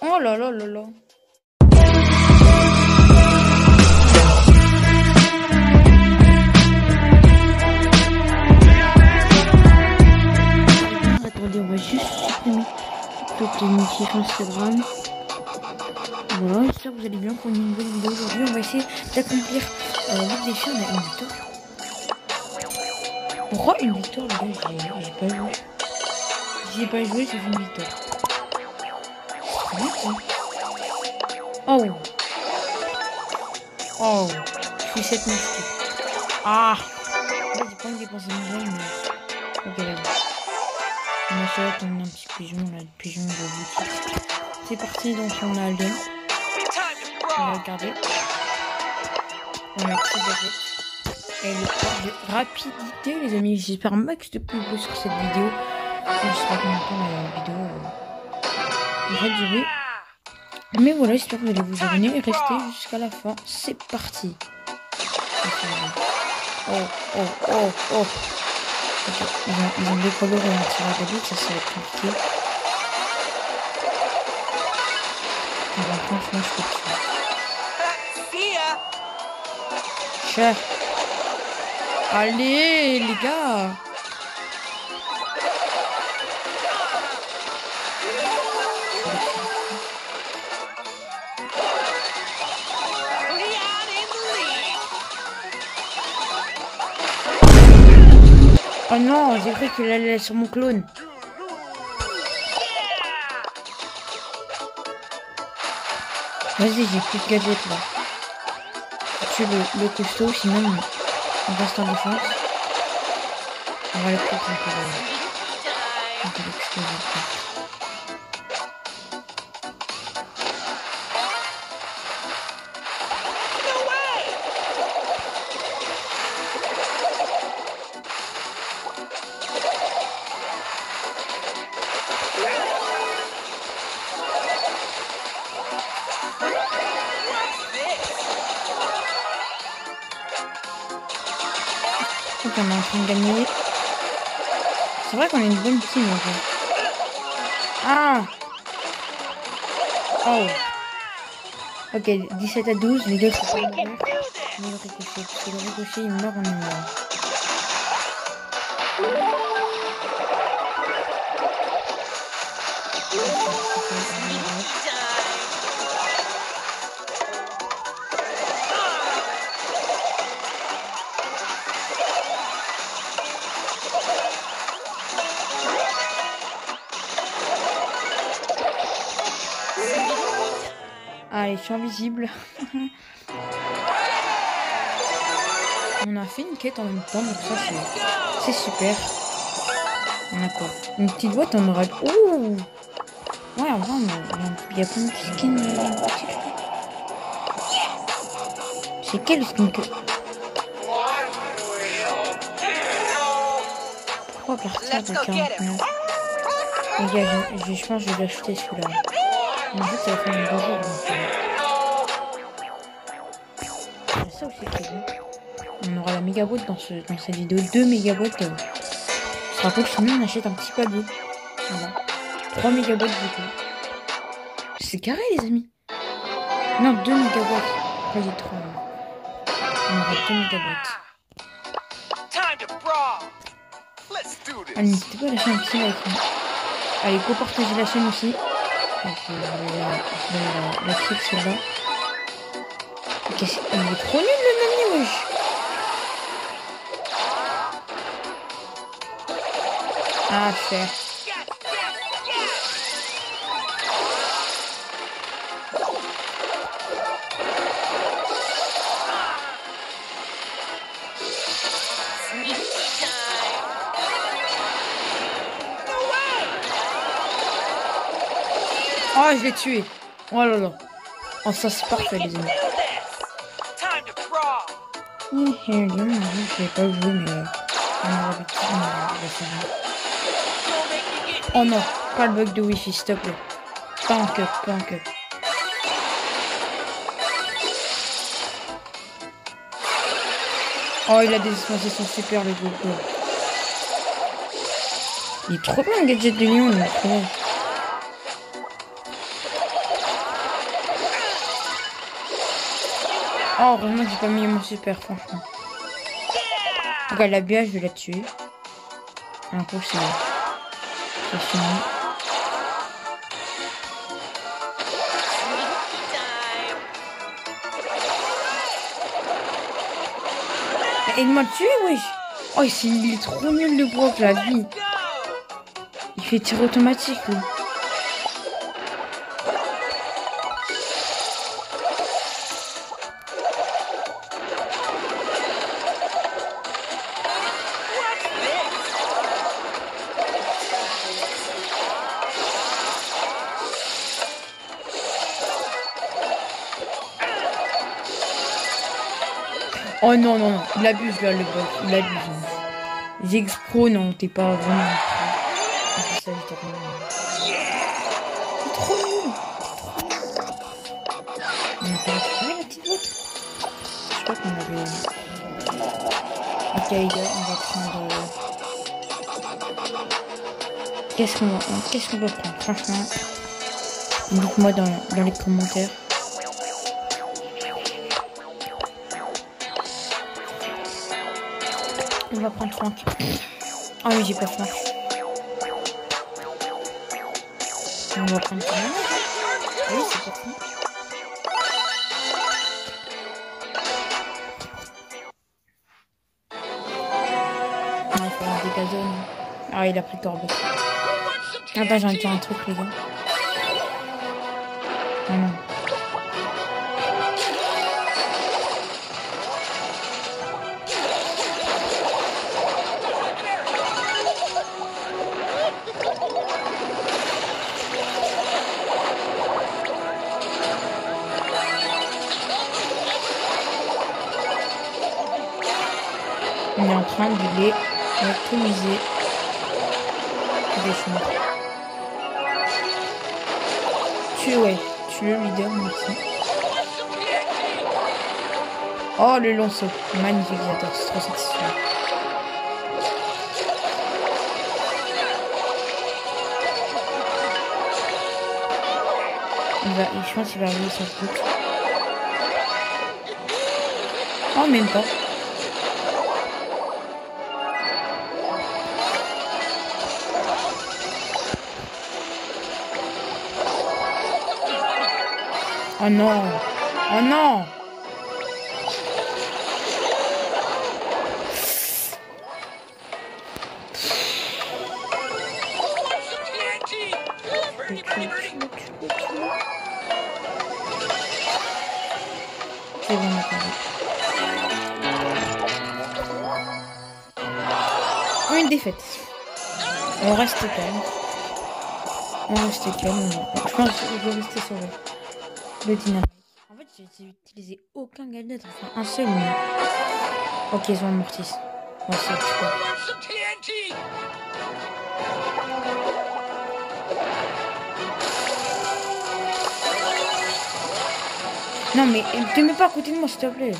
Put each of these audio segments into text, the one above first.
Oh là là là là. Attendez, on va juste supprimer toutes les notifications Instagram. Voilà, j'espère que vous allez bien pour une nouvelle vidéo. Aujourd'hui, on va essayer d'accomplir le défi. On a une victoire. Pourquoi une victoire, les gars? J'ai pas joué. J'ai pas joué, j'ai fait une victoire. C'est bien ça. Oh. Oh. Je fais 7 9. Ah. J'ai pas envie de dépenser mon jeu, mais. Ok, là. On achète, on a un petit pigeon, là, le pigeon de boutique. C'est parti, donc on a le. On va regarder. On a le petit gadget. Et le port de rapidité, les amis. J'espère max de plus beau sur cette vidéo. Je sais pas combien de temps la vidéo va durer. Mais voilà, j'espère que vous allez vous abonner et rester jusqu'à la fin. C'est parti. Oh, oh, oh, oh. Okay. Ils ont décollé un tir à gadget, ça va être compliqué. Alors, franchement, je peux tuer. Cher. Allez, les gars. Oh non, j'ai cru qu'il allait sur mon clone. Vas-y, j'ai plus de gadgets là. Je tue le costaud, sinon on reste en défense. On va le prendre un peu l'exploser. On est en train de gagner. C'est vrai qu'on est une bonne team en fait. Ah. Oh. Ok, 17 à 12, les deux sont pas mourir. Mais le ricochet, parce que le ricochet il meurt, on est mort. Allez, je suis invisible. On a fait une quête en même temps, donc ça c'est super. On a quoi? Une petite boîte en rade. Ouh! Ouais, en vrai, il y a plein de skins. C'est quel skin que... Pourquoi partir de 49? Les gars, je pense que je vais l'acheter celui-là. Mais en fait, ça va faire une bonjour. C'est ça aussi qui est bon. On aura la méga boîte dans cette vidéo. 2 méga boîtes. Je te rappelle, sinon on achète un petit palier. Voilà. 3 méga boîtes du coup. C'est carré, les amis. Non, 2 méga boîtes. Pas les 3. On aura 2 méga boîtes. Allez, n'hésitez pas à lâcher un petit like. Allez, go partager la chaîne aussi. Je vais la cliquer celle-là. Ok, il est trop nul le nani, wesh. Ah, faire. Oh, je l'ai tué. Oh là là. Oh, ça c'est parfait, les amis. Je vais pas jouer, mais on aura l'habitude, on va faire. Oh non, pas le bug de wifi, s'il te plaît. Pas un cup, pas un cup. Oh, il a des expansions super, le Goku. Il est trop bien, le gadget de Lyon, il est trop bien. Oh, heureusement que j'ai pas mis mon super, franchement. Regarde, la bière, je vais la tuer. Un coup, c'est fini. Aide-moi le tuer, wesh. Oh, il est trop nul le Brock, la vie. Il fait tir automatique, lui. Oh non, non, non, il abuse là, le bot, il abuse. Ziggs Pro, non, t'es pas vraiment pro. C'est trop nul. On a pas retrouvé la petite botte. Je crois qu'on avait... Ok, les gars, on va prendre... Qu'est-ce qu'on va prendre, franchement. Dites-moi dans les commentaires. On va prendre Franck. Ah oui, j'ai pas Franck. On va prendre Franck. Oui, c'est pas Franck. Il faut avoir des gazons. Ah, il a pris Corbeau. Ah bah, j'ai envie de dire un truc, les gars. Ah non. On est en train de les atomiser. Tu es le leader, merci. Oh, le long saut. Magnifique, j'adore, c'est trop satisfaisant. Je pense qu'il va arriver sur le truc. Oh, même pas. Oh non! Oh non! C'est bon, une défaite. On reste calme. Je pense que je vais rester sur le dynamite. En fait, j'ai utilisé aucun gadget. Enfin, un seul, mais... Ok, ils ont un mortis. Ouais, c'est quoi. Non, mais te mets pas à côté de moi, s'il te plaît.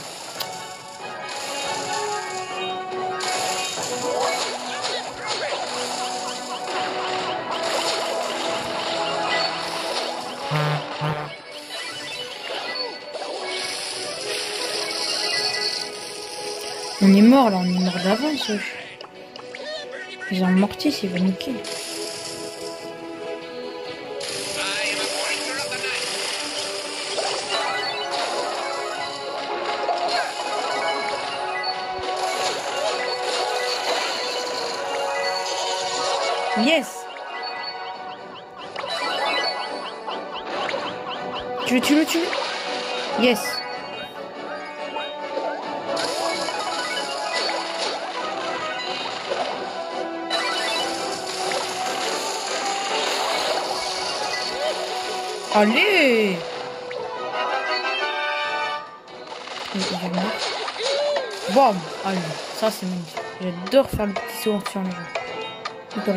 On est mort là, on est mort d'avance. Ils ont mortis, ils vont nous kill. Yes. Tu le tues. Yes. Allez. Bam. Allez, ça c'est magnifique. J'adore faire le petit saut sur les gens.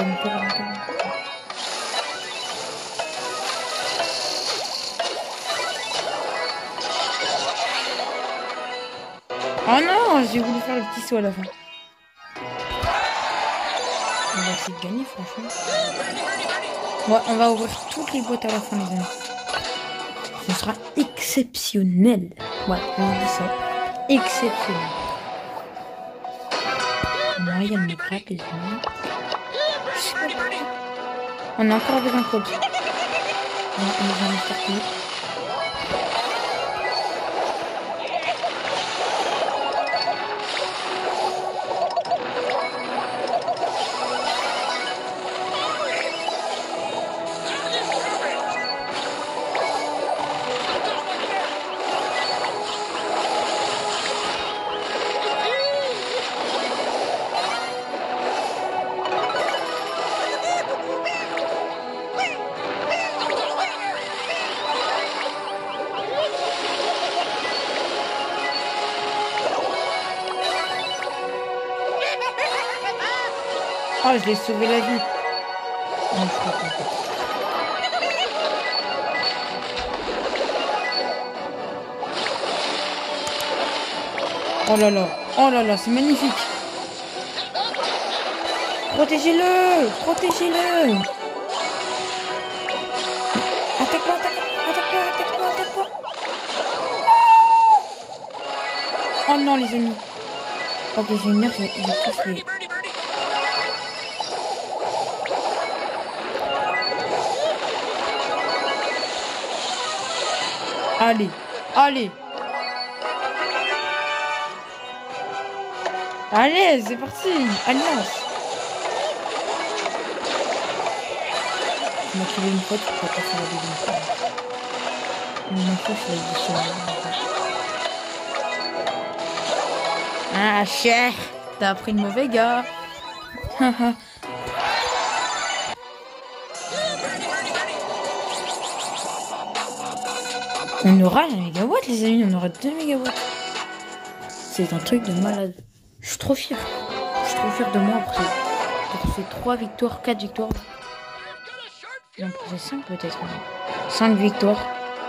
Oh non, j'ai voulu faire le petit saut à la fin. On va essayer de gagner, franchement. Ouais, on va ouvrir toutes les boîtes à la fin, les amis. Ce sera exceptionnel. Ouais, je vous dis ça. Exceptionnel. Moi, il y a me craque, les amis. On est encore avec un coach. On va en faire plus. Oh, je l'ai sauvé la vie. Non, je crois pas. Oh là là, c'est magnifique. Protégez-le, protégez-le. Attaque-moi, attaque-moi, attaque-moi, attaque-moi, attaque-moi. Oh non, les amis. Ok, j'ai une heure, j'ai tous les... Allez, allez. Allez, c'est parti. Alliance. Tu m'as tué une fois, tu peux pas faire la deuxième fois. Une fois, je l'ai dit sur Ah, cher. T'as pris le mauvais gars. On aura un mégawatt, les amis. On aura 2 mégawatts. C'est un truc de malade. Je suis trop fier. Je suis trop fier de moi après. Pour ces 3 victoires, 4 victoires. Non, pour ces 5 peut-être. 5 victoires.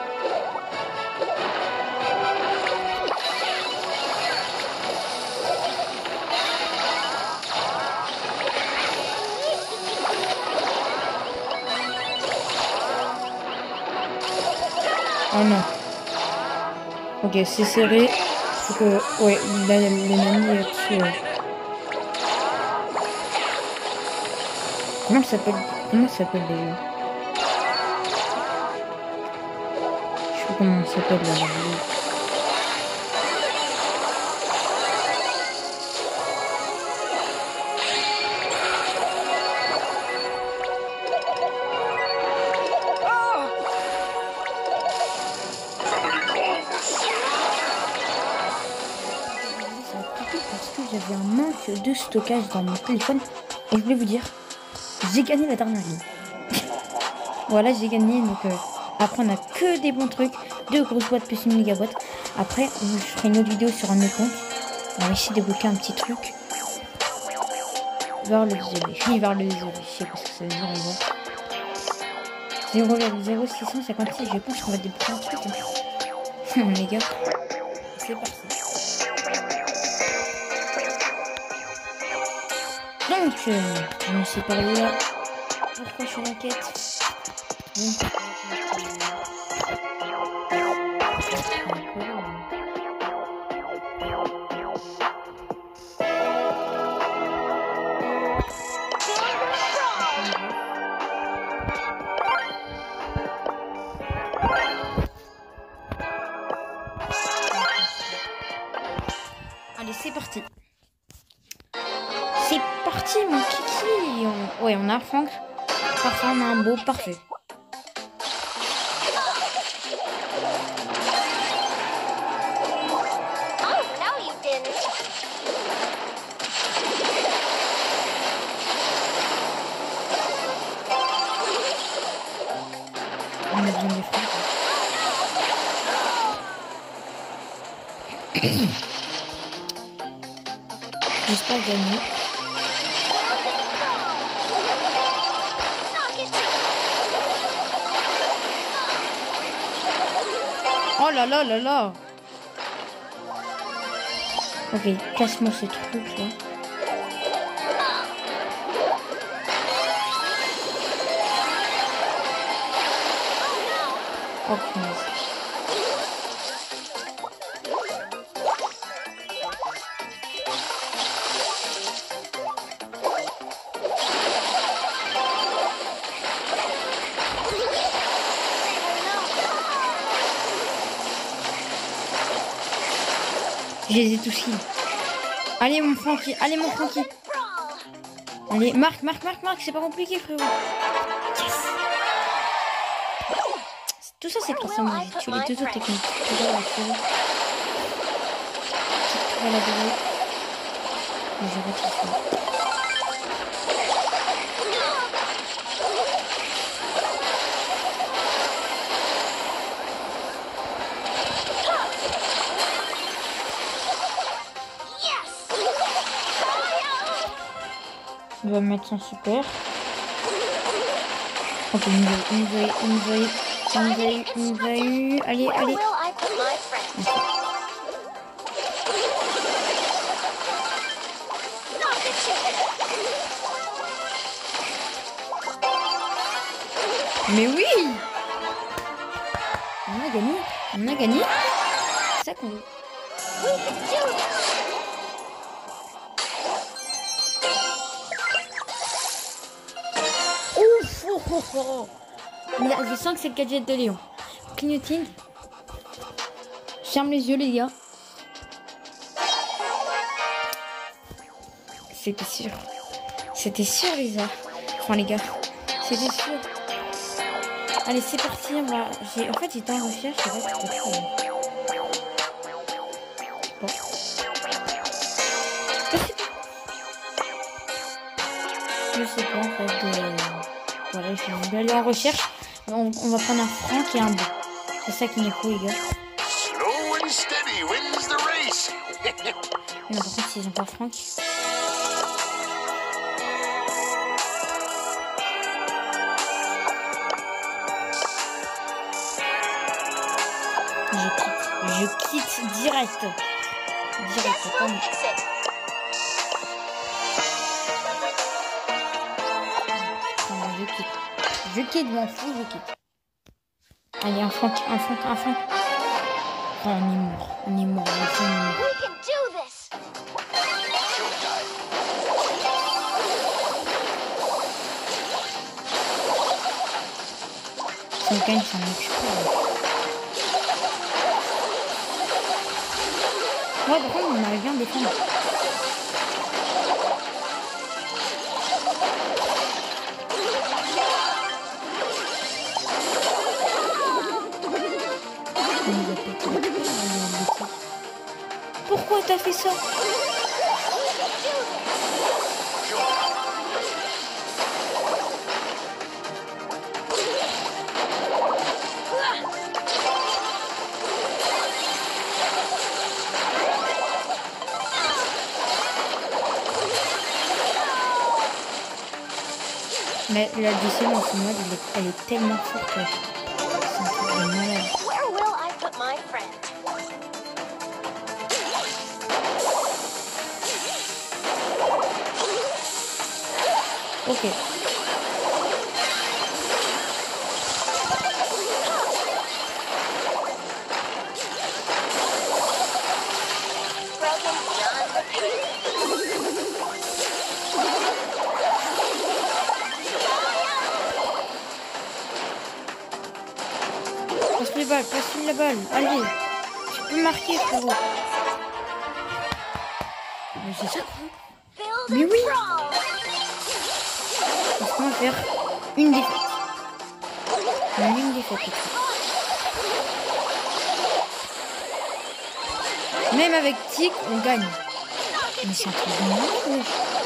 Oh non. Ok, c'est serré. Faut que... Ouais, les nannies dessus. Comment ça s'appelle? Comment ça s'appelle déjà? Je sais pas comment ça s'appelle là. Parce que j'avais un manque de stockage dans mon téléphone et je voulais vous dire, j'ai gagné la dernière ligne. Voilà, j'ai gagné, donc après on a que des bons trucs, 2 grosses boîtes plus 1 mégawatt. Après je ferai une autre vidéo sur un autre compte. On va essayer de débloquer un petit truc vers le isolé. Oui, vers le isolé, je sais pas ce que ça veut dire, les gars. 0,0656, je pense qu'on va débloquer un truc. Hein. Les gars, c'est parti. Donc, je sais pas où là. Pourquoi je suis en quête? Allez, c'est parti. C'est parti, mon kiki. Ouais, on a Franck. Parfait, on a un beau, parfait. On a besoin des Franck. J'espère gagner. Oh là là là là. Ok, casse-moi ces trucs là. Oh punaise. Je les ai tous kills. Allez mon Francky, allez mon Francky. Allez, marque, c'est pas compliqué frérot. Yes. Tout ça c'est grâce à moi, j'ai tué les deux autres techniques. Voilà, mais je retire ça. On va mettre son super. Ok, il nous a eu. Allez. Okay. Mais oui! On a gagné. C'est ça qu'on veut. Ouf! Oh. Mais là, je sens que c'est le gadget de Léon. Clignoting. Ferme les yeux, les gars. C'était sûr. Les gars. Enfin, les gars. C'était sûr. Allez, c'est parti. En fait, j'étais en recherche. Je sais pas si c'est trop. Bon. Je sais pas, en fait. Voilà, je vais aller en recherche. On va prendre un Franck et un B. C'est ça qu'il nous faut, les gars. Mais par contre, s'ils ont pas Franck. Je quitte direct. Comme... Je quitte, m'en fous, je quitte. Allez, un Franck. Oh, on est mort. Si on gagne, ça m'occupe pas. Ouais, par contre, on arrive bien à défendre. Pourquoi t'as fait ça? Mais la DC dans ce mode, elle est tellement forte. C'est un truc de malade. Ok. Passe-lui la balle. Allez, tu peux marquer, frérot. Mais c'est ça, quoi. Mais oui. Est-ce qu'on va faire une défaite? Une défaite. Même avec Tic, on gagne. Mais c'est un truc de malade.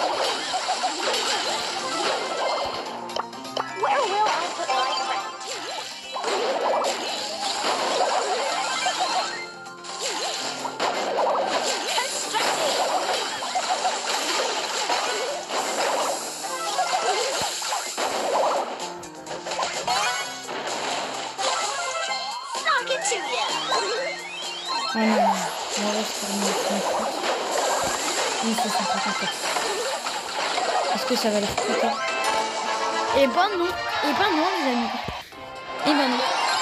Oh non, on va rester une fois. Est-ce que ça va les recruter? Eh ben non, les amis. Eh ben non.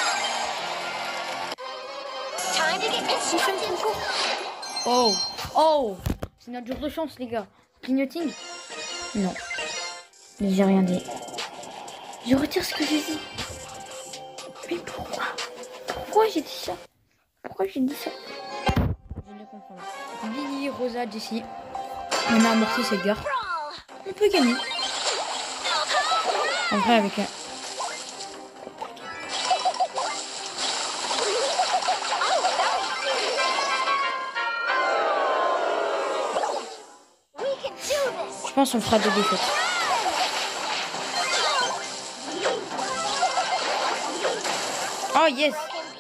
Oh, c'est notre jour de chance, les gars. Clignoting? Non. J'ai rien dit. Je retire ce que j'ai dit. Mais pourquoi j'ai dit ça? Je ne comprends pas. Ruby, Rosa, Jessie. On a amorti cette guerre. On peut gagner. En vrai, avec un... Je pense qu'on fera 2 défaites. Oh yes!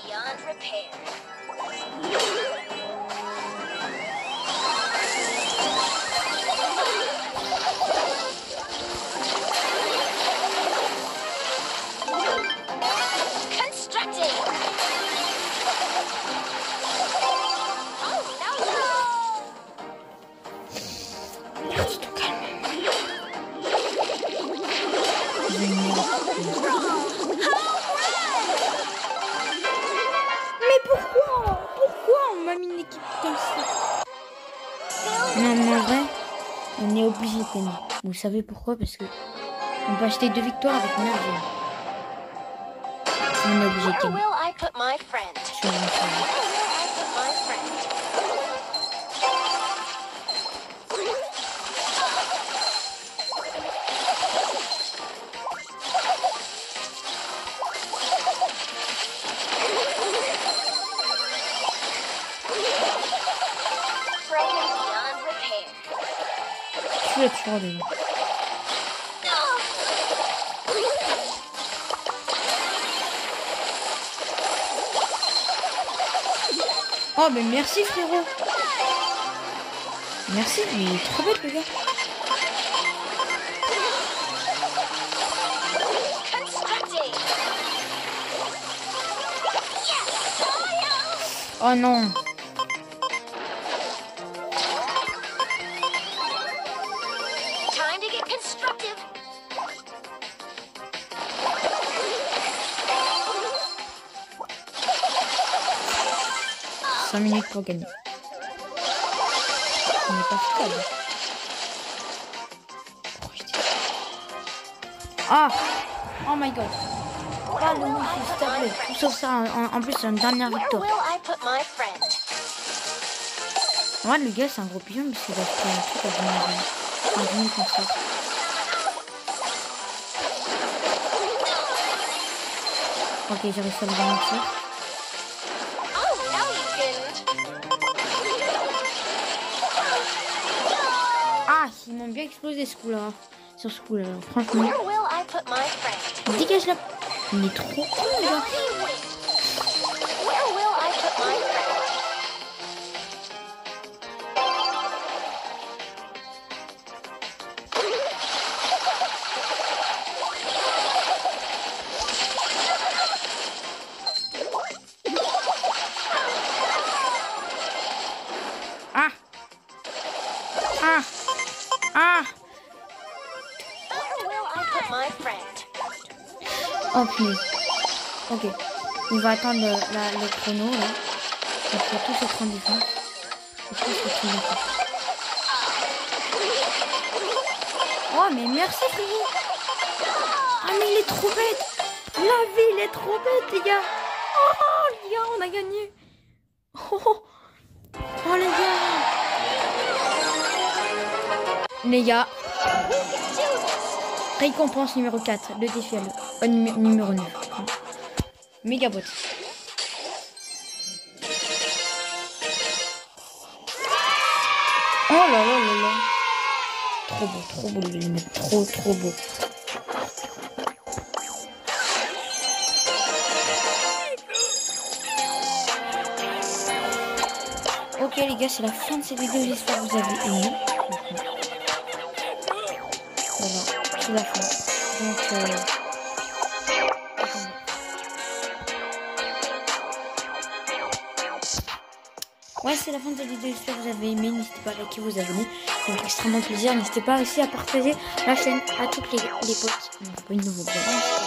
Non, mais en vrai, on est obligé de gagner. Vous savez pourquoi? Parce que on peut acheter 2 victoires avec 9 gemmes. On est obligé de gagner. Je vais toujours aller. Oh mais merci frérot. Merci, mais il est trop bête le gars. Oh non. « 5 minutes pour gagner. On n'est pas fiable. Ah! Oh my god! Pas le wifi, s'il te plaît. Sauf ça, en plus, c'est une dernière victoire. Moi, le gars, c'est un gros pigeon parce qu'il a fait un truc à 10 000 comme ça. Ok, j'ai réussi à le ralentir. Ils m'ont bien explosé ce coup-là. Sur ce coup-là, franchement. Dégage là. Il est trop con, là. Ah. Ah. Ah! Oh punaise. Ok. On va attendre le chrono là. Il faut tous se prendre défense. Oh mais merci frérot. Ah mais il est trop bête. La vie il est trop bête les gars. Oh les gars on a gagné. Oh les gars. Les gars, récompense numéro 4, le défi à numéro 9. Mégabot. Oh là là là là. Trop beau les mecs, trop beau. Ok les gars, c'est la fin de cette vidéo, j'espère que vous avez aimé. Voilà, c'est la fin. Donc, ouais, c'est la fin de cette vidéo. J'espère que vous avez aimé. N'hésitez pas à liker, vous abonner. Ça me fait extrêmement plaisir. N'hésitez pas aussi à partager la chaîne à toutes les potes. On n'a pas une nouvelle vidéo.